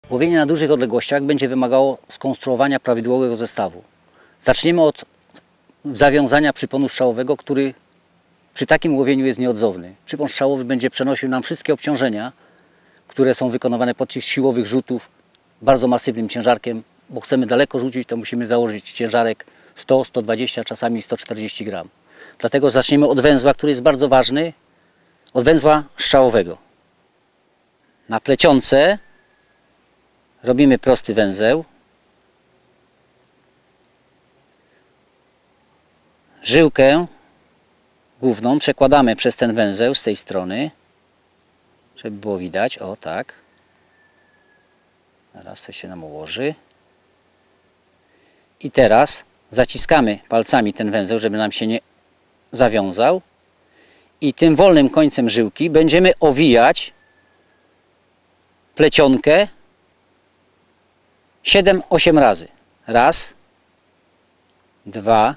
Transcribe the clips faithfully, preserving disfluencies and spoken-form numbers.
Łowienie na dużych odległościach będzie wymagało skonstruowania prawidłowego zestawu. Zaczniemy od zawiązania przyponu strzałowego, który przy takim łowieniu jest nieodzowny. Przypon strzałowy będzie przenosił nam wszystkie obciążenia, które są wykonywane podczas siłowych rzutów bardzo masywnym ciężarkiem, bo chcemy daleko rzucić, to musimy założyć ciężarek sto, sto dwadzieścia, czasami sto czterdzieści gram. Dlatego zaczniemy od węzła, który jest bardzo ważny, od węzła strzałowego. Na plecionce robimy prosty węzeł. Żyłkę główną przekładamy przez ten węzeł z tej strony, żeby było widać. O, tak. Teraz to się nam ułoży. I teraz zaciskamy palcami ten węzeł, żeby nam się nie zawiązał. I tym wolnym końcem żyłki będziemy owijać plecionkę siedem osiem razy. Raz, dwa,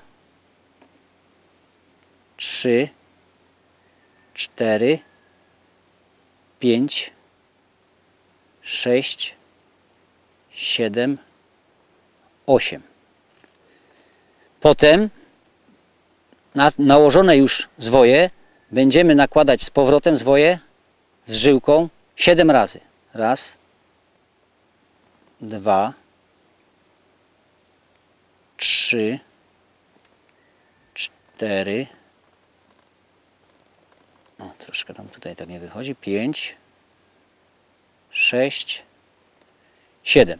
trzy, cztery, pięć, sześć, siedem, osiem. Potem na nałożone już zwoje będziemy nakładać z powrotem zwoje z żyłką siedem razy. Raz, dwa, trzy, cztery, o, troszkę nam tutaj tak nie wychodzi, pięć, sześć, siedem.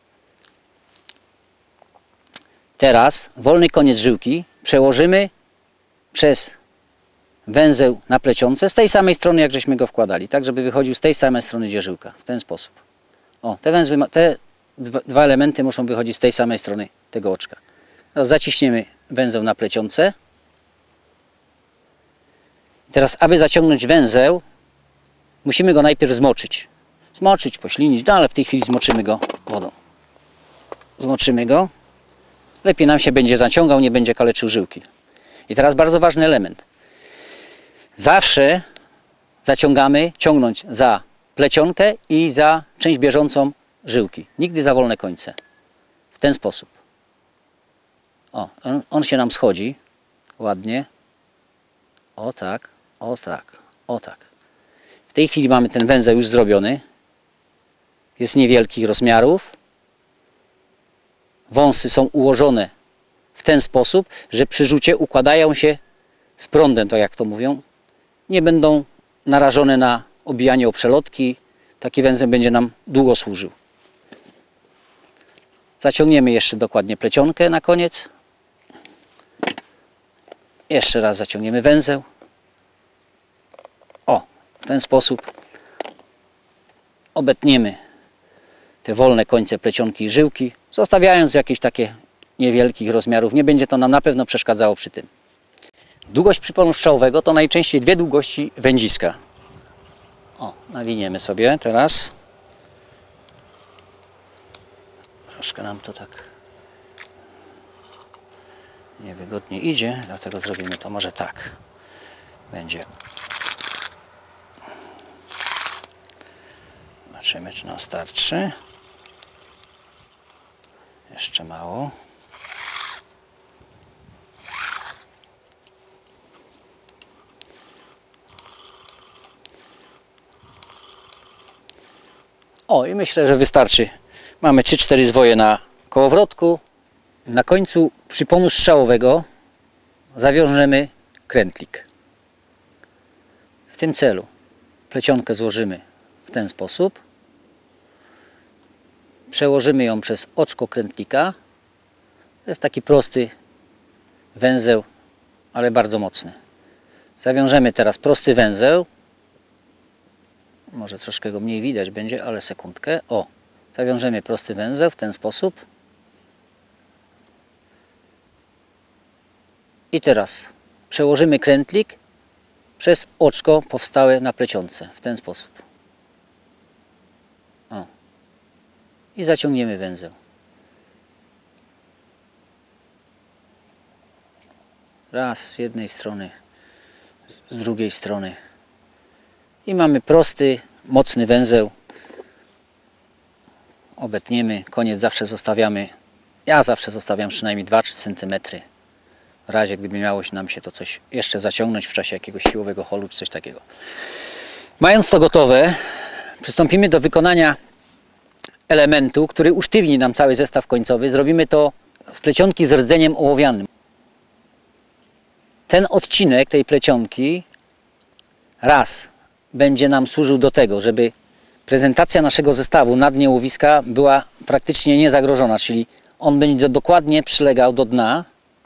Teraz wolny koniec żyłki przełożymy przez węzeł na plecionce z tej samej strony, jak żeśmy go wkładali, tak żeby wychodził z tej samej strony, gdzie żyłka, w ten sposób. O, te, węzły, te dwa elementy muszą wychodzić z tej samej strony tego oczka. Teraz zaciśniemy węzeł na plecionce. Teraz, aby zaciągnąć węzeł, musimy go najpierw zmoczyć. Zmoczyć, poślinić, no ale w tej chwili zmoczymy go wodą. Zmoczymy go. Lepiej nam się będzie zaciągał, nie będzie kaleczył żyłki. I teraz bardzo ważny element. Zawsze zaciągamy, ciągnąć za plecionkę i za część bieżącą żyłki. Nigdy za wolne końce. W ten sposób. O, on, on się nam schodzi ładnie. O tak, o tak, o tak. W tej chwili mamy ten węzeł już zrobiony. Jest niewielkich rozmiarów. Wąsy są ułożone w ten sposób, że przy rzucie układają się z prądem, to jak to mówią. Nie będą narażone na obijanie o przelotki. Taki węzeł będzie nam długo służył. Zaciągniemy jeszcze dokładnie plecionkę na koniec. Jeszcze raz zaciągniemy węzeł. O, w ten sposób obetniemy te wolne końce plecionki i żyłki, zostawiając jakieś takie niewielkich rozmiarów. Nie będzie to nam na pewno przeszkadzało przy tym. Długość przyponu strzałowego to najczęściej dwie długości wędziska. O, nawiniemy sobie teraz. Troszkę nam to tak niewygodnie idzie, dlatego zrobimy to może tak. Będzie. Zobaczymy, czy nam starczy. Jeszcze mało. O, i myślę, że wystarczy. Mamy trzy cztery zwoje na kołowrotku. Na końcu przyponu strzałowego zawiążemy krętlik. W tym celu plecionkę złożymy w ten sposób. Przełożymy ją przez oczko krętlika. To jest taki prosty węzeł, ale bardzo mocny. Zawiążemy teraz prosty węzeł. Może troszkę go mniej widać będzie, ale sekundkę. O, zawiążemy prosty węzeł w ten sposób. I teraz przełożymy krętlik przez oczko powstałe na plecionce. W ten sposób. O. I zaciągniemy węzeł. Raz z jednej strony, z drugiej strony. I mamy prosty, mocny węzeł. obetniemy. Koniec zawsze zostawiamy, ja zawsze zostawiam przynajmniej dwa trzy centymetry. W razie gdyby miało się nam się to coś jeszcze zaciągnąć w czasie jakiegoś siłowego holu czy coś takiego. Mając to gotowe, przystąpimy do wykonania elementu, który usztywni nam cały zestaw końcowy. Zrobimy to z plecionki z rdzeniem ołowianym. Ten odcinek tej plecionki raz będzie nam służył do tego, żeby prezentacja naszego zestawu na dnie łowiska była praktycznie niezagrożona, czyli on będzie dokładnie przylegał do dna.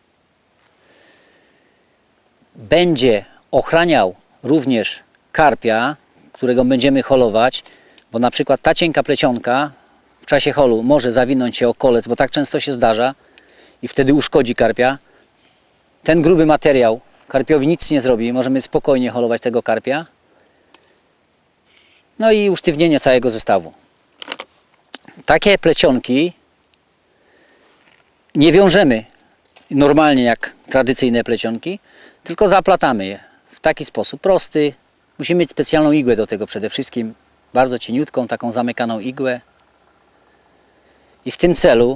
Będzie ochraniał również karpia, którego będziemy holować, bo na przykład ta cienka plecionka w czasie holu może zawinąć się o kolec, bo tak często się zdarza i wtedy uszkodzi karpia. Ten gruby materiał karpiowi nic nie zrobi, możemy spokojnie holować tego karpia. No i usztywnienie całego zestawu. Takie plecionki nie wiążemy normalnie jak tradycyjne plecionki, tylko zaplatamy je w taki sposób prosty. Musimy mieć specjalną igłę do tego przede wszystkim, bardzo cieniutką, taką zamykaną igłę. I w tym celu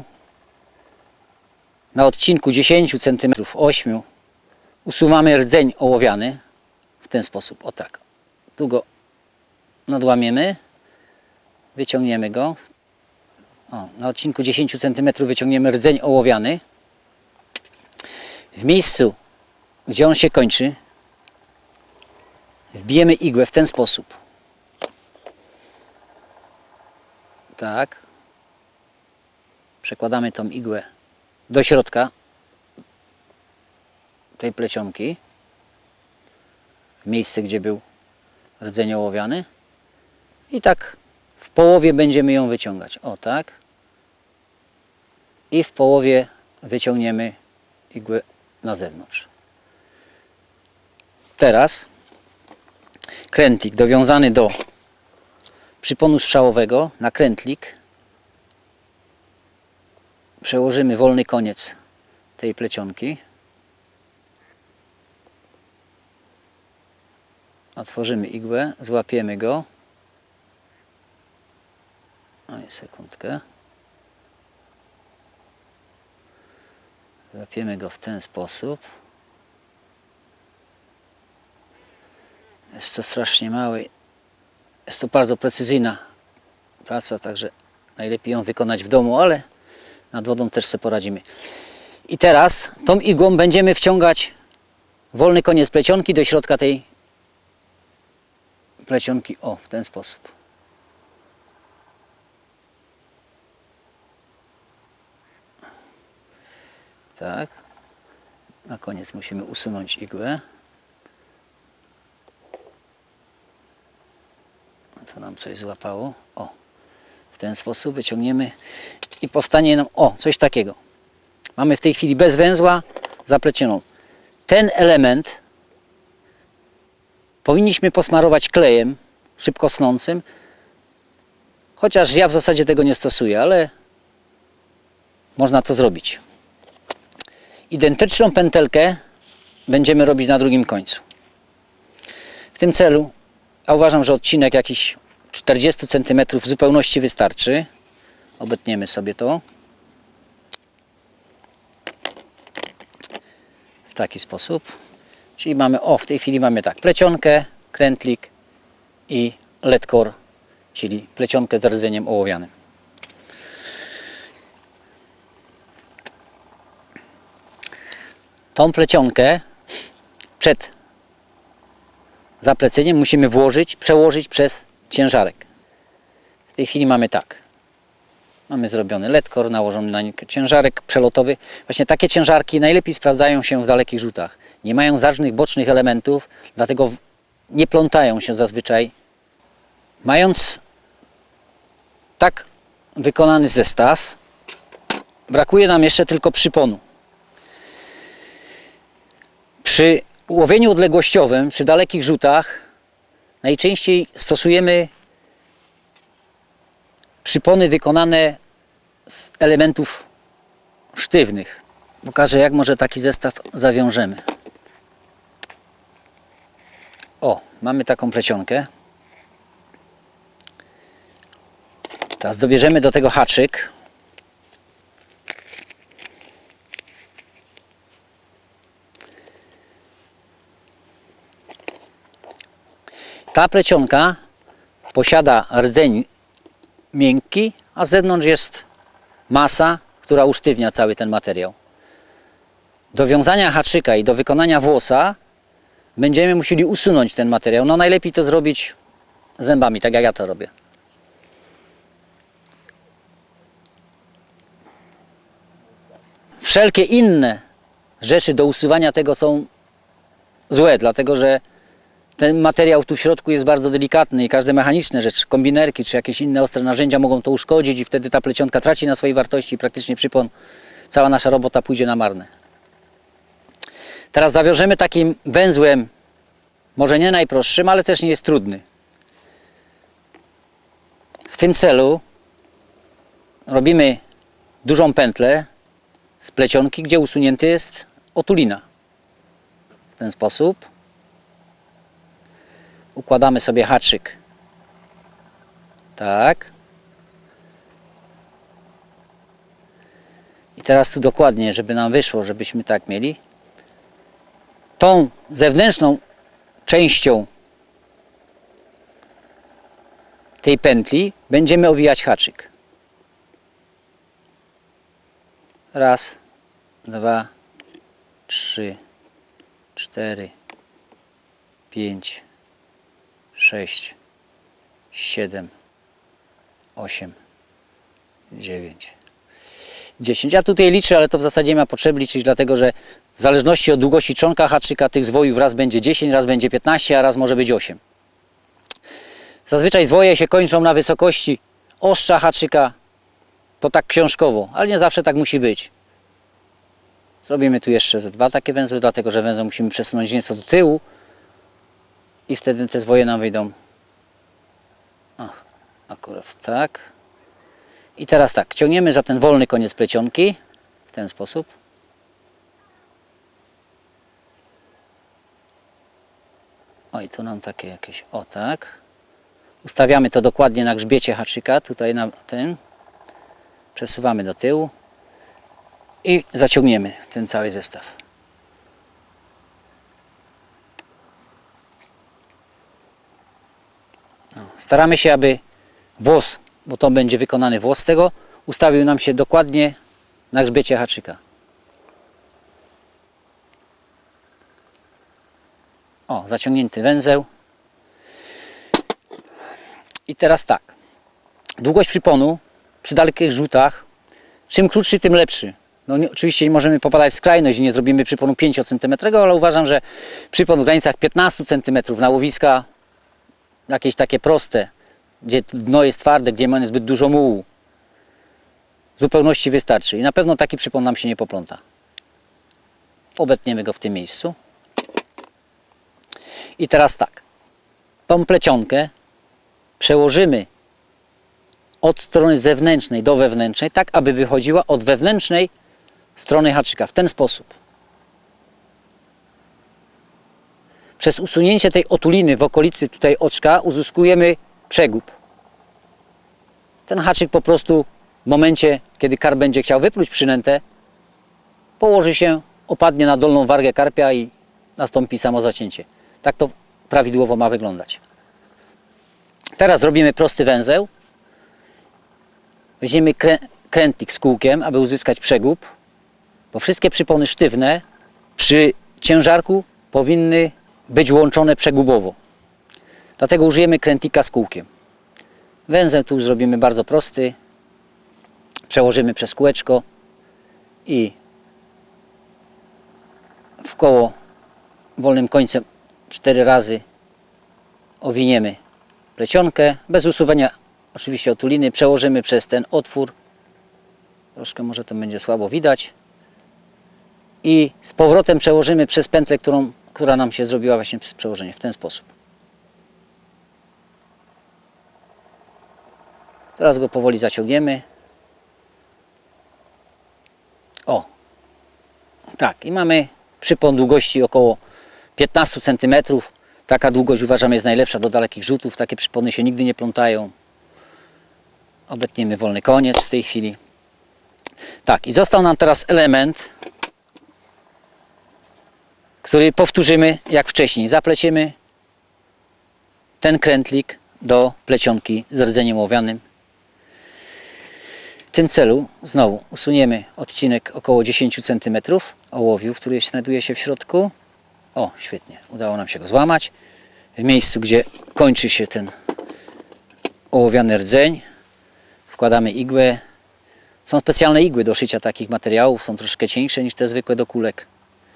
na odcinku dziesięć centymetrów, osiem usuwamy rdzeń ołowiany w ten sposób, o tak. Tu go nadłamiemy, wyciągniemy go. O, na odcinku dziesięć centymetrów wyciągniemy rdzeń ołowiany. W miejscu, gdzie on się kończy, wbijemy igłę w ten sposób. Tak. Przekładamy tą igłę do środka tej plecionki, w miejsce, gdzie był rdzeń ołowiany. I tak w połowie będziemy ją wyciągać. O tak. I w połowie wyciągniemy igłę na zewnątrz. Teraz krętlik dowiązany do przyponu strzałowego na krętlik. Przełożymy wolny koniec tej plecionki. Otworzymy igłę, złapiemy go. Oj, sekundkę. Złapiemy go w ten sposób. Jest to strasznie mały. Jest to bardzo precyzyjna praca, także najlepiej ją wykonać w domu, ale nad wodą też sobie poradzimy. I teraz tą igłą będziemy wciągać wolny koniec plecionki do środka tej plecionki, o, w ten sposób. Tak. Na koniec musimy usunąć igłę. To nam coś złapało. O, w ten sposób wyciągniemy i powstanie nam, o, coś takiego. Mamy w tej chwili bez węzła zaplecioną. Ten element powinniśmy posmarować klejem szybko snącym, chociaż ja w zasadzie tego nie stosuję, ale można to zrobić. Identyczną pętelkę będziemy robić na drugim końcu. W tym celu, a uważam, że odcinek jakiś czterdzieści centymetrów w zupełności wystarczy. Obetniemy sobie to. W taki sposób. Czyli mamy, o, w tej chwili mamy tak, plecionkę, krętlik i lead core, czyli plecionkę z rdzeniem ołowianym. Tą plecionkę przed zapleceniem musimy włożyć, przełożyć przez ciężarek. W tej chwili mamy tak. Mamy zrobiony lead core, nałożony na niego ciężarek przelotowy. Właśnie takie ciężarki najlepiej sprawdzają się w dalekich rzutach. Nie mają żadnych bocznych elementów, dlatego nie plątają się zazwyczaj. Mając tak wykonany zestaw, brakuje nam jeszcze tylko przyponu. Przy łowieniu odległościowym, przy dalekich rzutach najczęściej stosujemy przypony wykonane z elementów sztywnych. Pokażę, jak może taki zestaw zawiążemy. O, mamy taką plecionkę. Teraz dobierzemy do tego haczyk. Ta plecionka posiada rdzeń miękki, a z zewnątrz jest masa, która usztywnia cały ten materiał. Do wiązania haczyka i do wykonania włosa będziemy musieli usunąć ten materiał. No najlepiej to zrobić zębami, tak jak ja to robię. Wszelkie inne rzeczy do usuwania tego są złe, dlatego że ten materiał tu w środku jest bardzo delikatny i każde mechaniczne rzeczy, kombinerki czy jakieś inne ostre narzędzia mogą to uszkodzić i wtedy ta plecionka traci na swojej wartości i praktycznie przypon, cała nasza robota pójdzie na marne. Teraz zawiążemy takim węzłem, może nie najprostszym, ale też nie jest trudny. W tym celu robimy dużą pętlę z plecionki, gdzie usunięty jest otulina. W ten sposób układamy sobie haczyk. Tak. I teraz tu dokładnie, żeby nam wyszło, żebyśmy tak mieli. Tą zewnętrzną częścią tej pętli będziemy owijać haczyk. Raz, dwa, trzy, cztery, pięć, sześć, siedem, osiem, dziewięć, dziesięć. Ja tutaj liczę, ale to w zasadzie nie ma potrzeby liczyć, dlatego że w zależności od długości czonka haczyka tych zwojów raz będzie dziesięć, raz będzie piętnaście, a raz może być osiem. Zazwyczaj zwoje się kończą na wysokości ostrza haczyka, to tak książkowo, ale nie zawsze tak musi być. Zrobimy tu jeszcze ze dwa takie węzły, dlatego że węzeł musimy przesunąć nieco do tyłu i wtedy te zwoje nam wyjdą. Ach, akurat tak. I teraz tak, ciągniemy za ten wolny koniec plecionki w ten sposób. O, i tu nam takie jakieś, o tak. Ustawiamy to dokładnie na grzbiecie haczyka, tutaj na ten. Przesuwamy do tyłu i zaciągniemy ten cały zestaw. No, staramy się, aby włos, bo to będzie wykonany włos z tego, ustawił nam się dokładnie na grzbiecie haczyka. O, zaciągnięty węzeł. I teraz tak. Długość przyponu przy dalekich rzutach, czym krótszy, tym lepszy. No nie, oczywiście nie możemy popadać w skrajność i nie zrobimy przyponu pięciocentymetrowego, ale uważam, że przypon w granicach piętnastu centymetrów na łowiska jakieś takie proste, gdzie dno jest twarde, gdzie mamy zbyt dużo mułu, w zupełności wystarczy. I na pewno taki przypon nam się nie popląta. Obetniemy go w tym miejscu. I teraz tak. Tą plecionkę przełożymy od strony zewnętrznej do wewnętrznej, tak aby wychodziła od wewnętrznej strony haczyka. W ten sposób. Przez usunięcie tej otuliny w okolicy tutaj oczka uzyskujemy przegub. Ten haczyk po prostu w momencie, kiedy karp będzie chciał wypluć przynętę, położy się, opadnie na dolną wargę karpia i nastąpi samo zacięcie. Tak to prawidłowo ma wyglądać. Teraz robimy prosty węzeł. Weźmiemy krę krętlik z kółkiem, aby uzyskać przegub, bo wszystkie przypony sztywne przy ciężarku powinny być łączone przegubowo. Dlatego użyjemy krętlika z kółkiem. Węzeł tu już zrobimy bardzo prosty. Przełożymy przez kółeczko i w koło wolnym końcem cztery razy owiniemy plecionkę, bez usuwania oczywiście otuliny, przełożymy przez ten otwór, troszkę może to będzie słabo widać, i z powrotem przełożymy przez pętlę, którą, która nam się zrobiła właśnie przez przełożenie, w ten sposób. Teraz go powoli zaciągniemy. O, tak, i mamy przypon długości około piętnastu centymetrów. Taka długość uważam jest najlepsza do dalekich rzutów. Takie przypony się nigdy nie plątają. Obetniemy wolny koniec w tej chwili. Tak, i został nam teraz element, który powtórzymy jak wcześniej. Zapleciemy ten krętlik do plecionki z rdzeniem ołowianym. W tym celu znowu usuniemy odcinek około dziesięć centymetrów ołowiu, który znajduje się w środku. O, świetnie, udało nam się go złamać. W miejscu, gdzie kończy się ten ołowiany rdzeń, wkładamy igłę. Są specjalne igły do szycia takich materiałów, są troszkę cieńsze niż te zwykłe do kulek.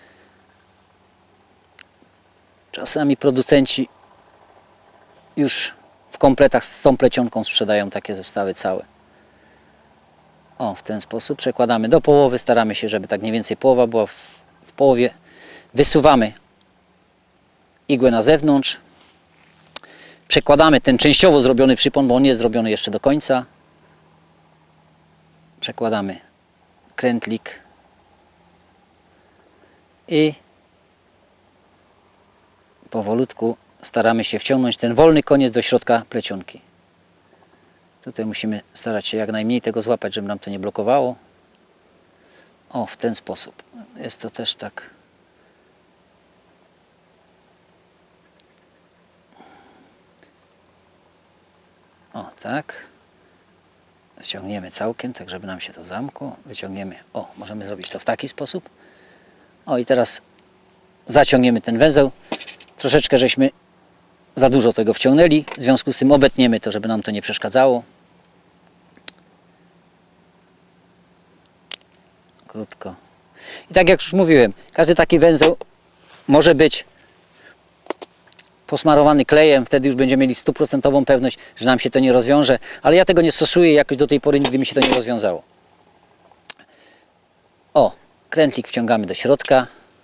Czasami producenci już w kompletach z tą plecionką sprzedają takie zestawy całe. O, w ten sposób przekładamy do połowy, staramy się, żeby tak mniej więcej połowa była w, w połowie. Wysuwamy igłę na zewnątrz. Przekładamy ten częściowo zrobiony przypon, bo on nie jest zrobiony jeszcze do końca. Przekładamy krętlik i powolutku staramy się wciągnąć ten wolny koniec do środka plecionki. Tutaj musimy starać się jak najmniej tego złapać, żeby nam to nie blokowało. O, w ten sposób. Jest to też tak. O, tak. Wyciągniemy całkiem, tak żeby nam się to zamkło. Wyciągniemy. O, możemy zrobić to w taki sposób. O, i teraz zaciągniemy ten węzeł. Troszeczkę żeśmy za dużo tego wciągnęli. W związku z tym obetniemy to, żeby nam to nie przeszkadzało. Krótko. I tak jak już mówiłem, każdy taki węzeł może być posmarowany klejem, wtedy już będziemy mieli stuprocentową pewność, że nam się to nie rozwiąże, ale ja tego nie stosuję, jakoś do tej pory nigdy mi się to nie rozwiązało. O, krętlik wciągamy do środka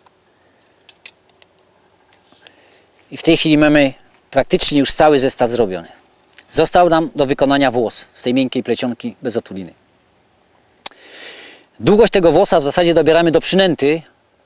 i w tej chwili mamy praktycznie już cały zestaw zrobiony. Został nam do wykonania włos z tej miękkiej plecionki bez otuliny. Długość tego włosa w zasadzie dobieramy do przynęty,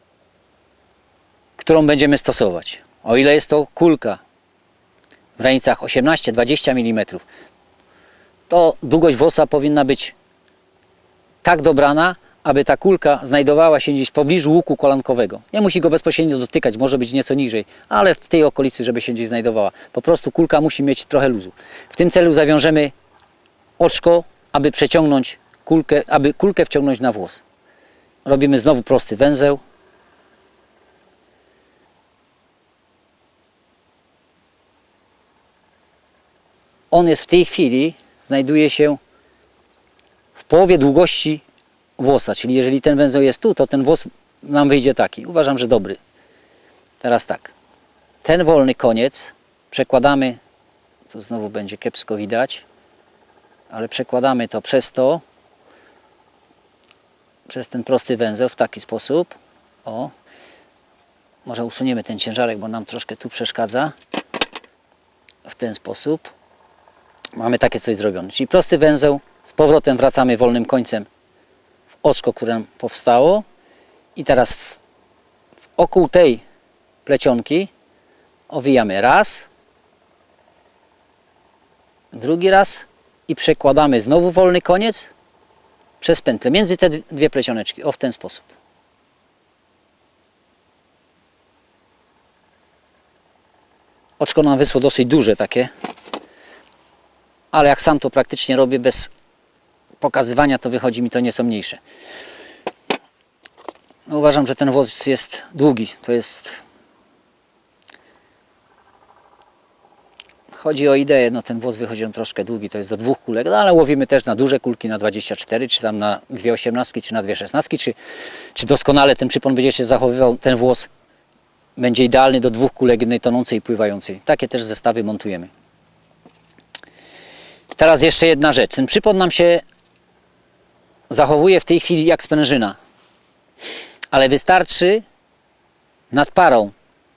którą będziemy stosować. O ile jest to kulka w granicach osiemnaście do dwudziestu milimetrów, to długość włosa powinna być tak dobrana, aby ta kulka znajdowała się gdzieś w pobliżu łuku kolankowego. Nie musi go bezpośrednio dotykać, może być nieco niżej, ale w tej okolicy, żeby się gdzieś znajdowała. Po prostu kulka musi mieć trochę luzu. W tym celu zawiążemy oczko, aby przeciągnąć kulkę, aby kulkę wciągnąć na włos. Robimy znowu prosty węzeł. On jest w tej chwili, znajduje się w połowie długości włosa, czyli jeżeli ten węzeł jest tu, to ten włos nam wyjdzie taki. Uważam, że dobry. Teraz tak, ten wolny koniec przekładamy, tu znowu będzie kiepsko widać, ale przekładamy to przez to, przez ten prosty węzeł w taki sposób. O, może usuniemy ten ciężarek, bo nam troszkę tu przeszkadza. W ten sposób. Mamy takie coś zrobione. Czyli prosty węzeł, z powrotem wracamy wolnym końcem w oczko, które nam powstało. I teraz w, wokół tej plecionki owijamy raz, drugi raz i przekładamy znowu wolny koniec przez pętlę, między te dwie plecioneczki. O, w ten sposób. Oczko nam wyszło dosyć duże takie. Ale jak sam to praktycznie robię bez pokazywania, to wychodzi mi to nieco mniejsze. No, uważam, że ten włos jest długi. To jest... Chodzi o ideę, no ten włos wychodzi on troszkę długi, to jest do dwóch kulek, no ale łowimy też na duże kulki, na dwadzieścia cztery, czy tam na dwie osiemnastki, czy na dwie szesnastki, czy, czy doskonale ten przypon będzie się zachowywał, ten włos będzie idealny do dwóch kulek, jednej tonącej i pływającej. Takie też zestawy montujemy. Teraz jeszcze jedna rzecz. Ten przypon nam się zachowuje w tej chwili jak sprężyna. Ale wystarczy nad parą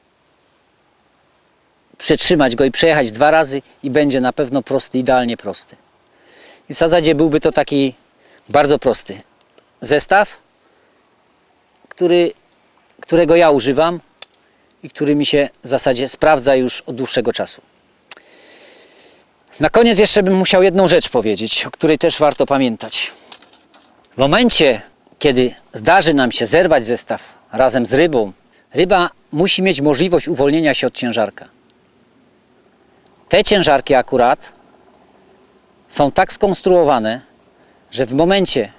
przetrzymać go i przejechać dwa razy i będzie na pewno prosty, idealnie prosty. I w zasadzie byłby to taki bardzo prosty zestaw, który, którego ja używam i który mi się w zasadzie sprawdza już od dłuższego czasu. Na koniec jeszcze bym musiał jedną rzecz powiedzieć, o której też warto pamiętać. W momencie, kiedy zdarzy nam się zerwać zestaw razem z rybą, ryba musi mieć możliwość uwolnienia się od ciężarka. Te ciężarki akurat są tak skonstruowane, że w momencie,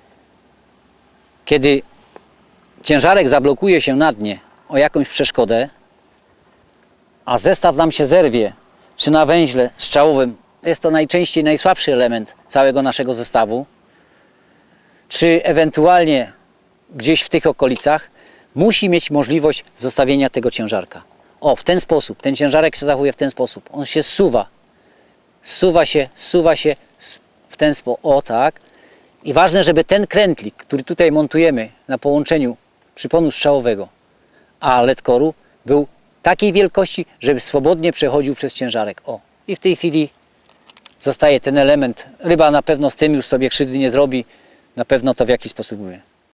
kiedy ciężarek zablokuje się na dnie o jakąś przeszkodę, a zestaw nam się zerwie, czy na węźle strzałowym, jest to najczęściej najsłabszy element całego naszego zestawu, czy ewentualnie gdzieś w tych okolicach, musi mieć możliwość zostawienia tego ciężarka. O, w ten sposób, ten ciężarek się zachowuje w ten sposób, on się zsuwa, zsuwa się, zsuwa się w ten sposób, o tak. I ważne, żeby ten krętlik, który tutaj montujemy na połączeniu przyponu strzałowego a ledkoru, był takiej wielkości, żeby swobodnie przechodził przez ciężarek. O, i w tej chwili zostaje ten element. Ryba na pewno z tym już sobie krzywdy nie zrobi. Na pewno to w jakiś sposób mówię.